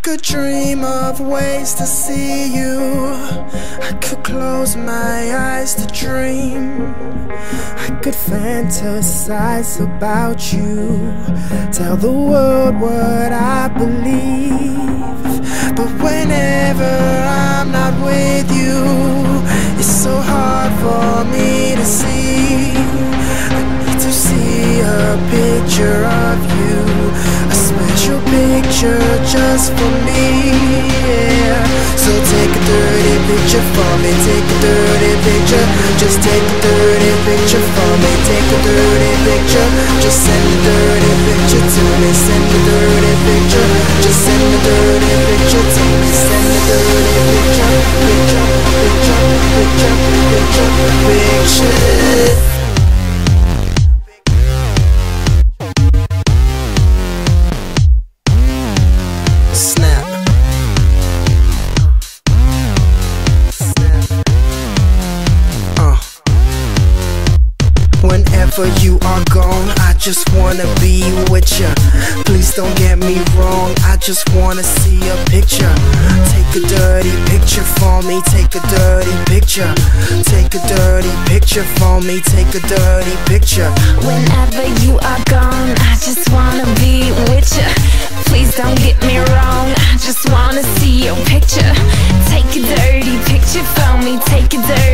could dream of ways to see you. I could close my eyes to dream. I could fantasize about you, tell the world what I believe. But whenever I'm not with you, it's so hard for me to see. I need to see a picture of you, a special picture just for me, yeah. So take a dirty picture for me, take a dirty picture. Just take a dirty picture for me, take a dirty picture. Just send a dirty picture to me, send a dirty picture. Just send a dirty picture to me, send a dirty picture. Picture, picture, picture, picture, picture. Whenever you are gone, I just wanna be with ya. Please don't get me wrong, I just wanna see a picture. Take a dirty picture for me, take a dirty picture. Take a dirty picture for me, take a dirty picture. Whenever you are gone, I just wanna be with ya. Please don't get me wrong, I just wanna see your picture. Take a dirty picture for me, take a dirty